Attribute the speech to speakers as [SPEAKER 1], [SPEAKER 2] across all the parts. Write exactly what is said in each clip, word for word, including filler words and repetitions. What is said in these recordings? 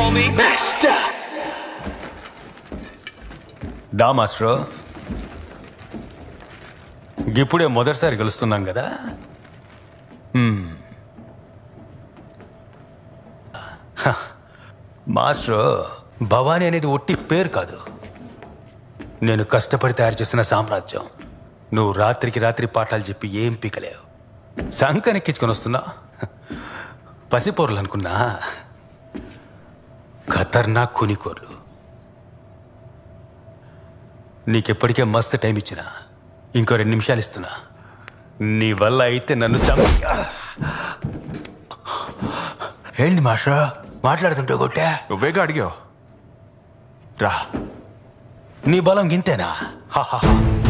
[SPEAKER 1] call me Master.
[SPEAKER 2] దా master, ఇప్పుడే మొదటిసారి కలుస్తున్నాం కదా. మాస్టర్, భవానీ అనేది ఒట్టి పేరు కాదు, నేను కష్టపడి తయారు చేసిన సామ్రాజ్యం. నువ్వు రాత్రికి రాత్రి పాఠాలు చెప్పి ఏం పీకలేవు. సంకనెక్కించుకొని వస్తున్నా పసిపోర్లు అనుకున్నా, ఖతర్నాక్ కూనికోర్లు. నీకెప్పటికే మస్తు టైం ఇచ్చినా, ఇంకో రెండు నిమిషాలు ఇస్తున్నా. నీ వల్ల అయితే నన్ను చంపి. ఏంటి మాస్టర్ మాట్లాడుతుంటే కొట్టా?
[SPEAKER 3] నువ్వేగా అడిగావు. రా.
[SPEAKER 2] నీ బలం గింతేనా? హాహా.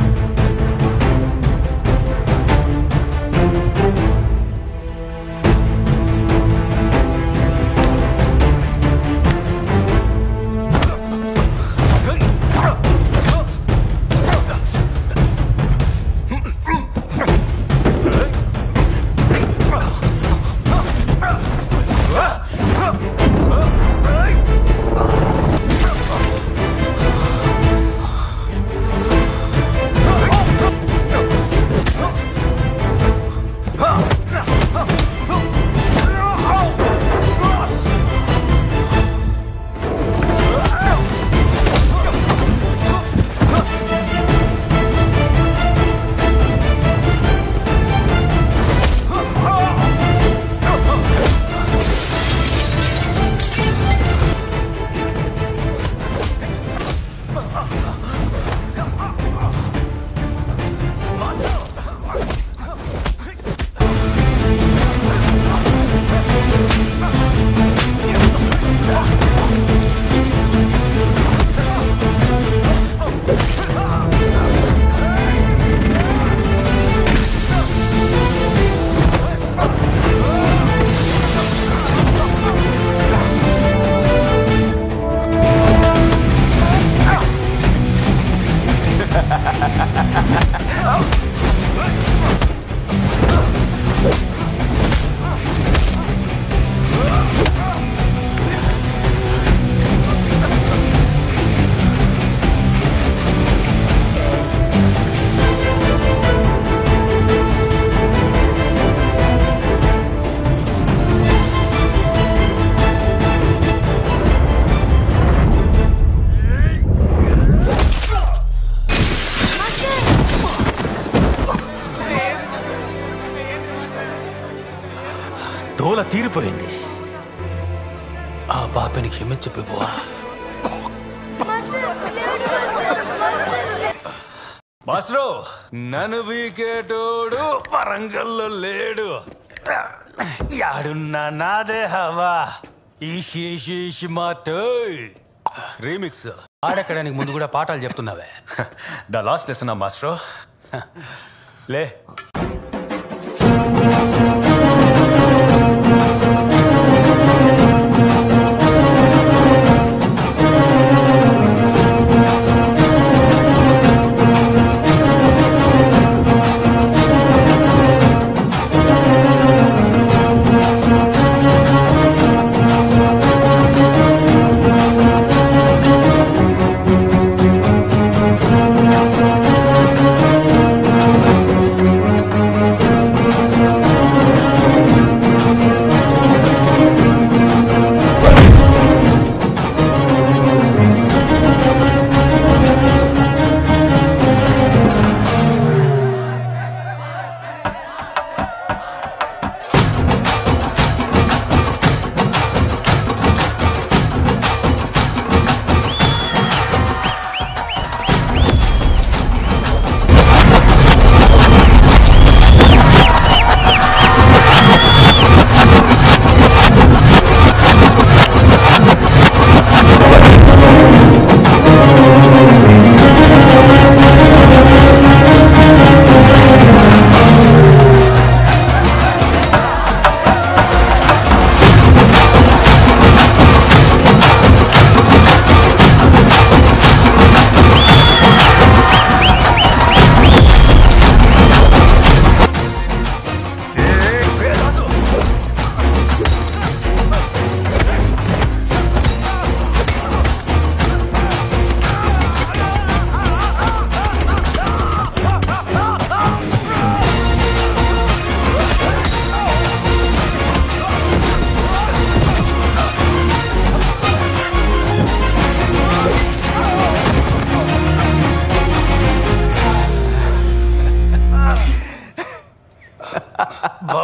[SPEAKER 2] దోల తీరిపోయింది. ఆ పాపని క్షమించు ప్రభువా. మాస్టరు, నన్ను వీకేటోడు వరంగల్లో లేడు. యాడున్నా నాదే హవా. ఈషి మాట రీమిక్స్ ఆడెక్కడానికి ముందు కూడా పాఠాలు చెప్తున్నావే. The last lesson master. లే.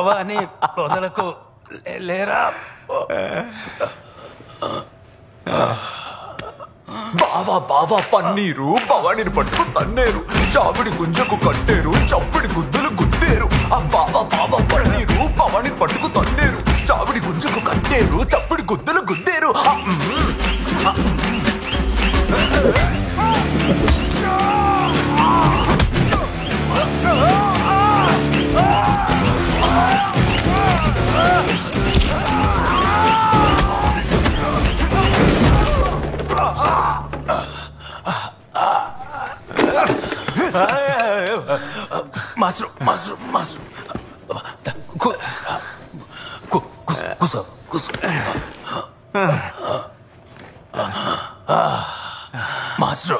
[SPEAKER 2] భవాని వదలకు లేరా
[SPEAKER 3] బావా బావా పన్నీరు భవానీని పట్టుకు తన్నేరు చావిడి గుంజకు కట్టేరు చప్పుడి గుద్దులు గుద్దేరు ఆ బావా బావా పన్నీరు భవానీని పట్టుకు తన్నేరు చావిడి గుంజకు కట్టేరు చప్పుడి గుద్దులు గుద్దేరు
[SPEAKER 2] మాస్టర్ మాస్టర్ మాస్టర్ కూసో కూసో మాస్టర్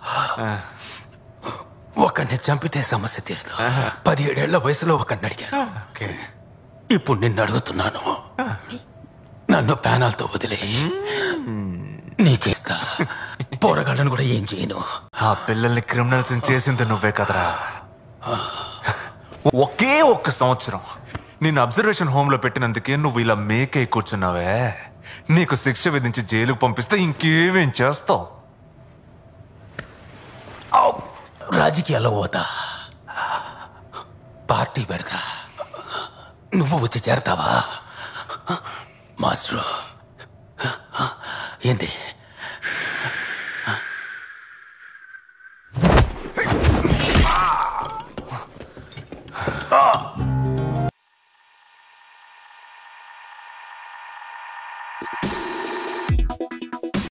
[SPEAKER 2] ఒకడిని చంపితే సమస్య తీరదు. పదిహేడేళ్ల వయసులో ఒకడిని అడిగాను, ఇప్పుడు నిన్ను అడుగుతున్నాను, నన్ను ప్యానాలతో వదిలే నీకేస్తా. పోరగాళ్ళను కూడా ఏం చేయను.
[SPEAKER 3] ఆ పిల్లల్ని క్రిమినల్స్ చేసింది నువ్వే కదరా. ఒకే ఒక్క సంవత్సరం నిన్ను అబ్జర్వేషన్ హోమ్ లో పెట్టినందుకే నువ్వు ఇలా మేకై కూర్చున్నావే. నీకు శిక్ష విధించి జైలుకు పంపిస్తే ఇంకేమేం చేస్తావు?
[SPEAKER 2] రాజకీయాల్లో పోతా, పార్టీ పెడతా, నువ్వు వచ్చి చేరతావా? మాస్టరు ఏంది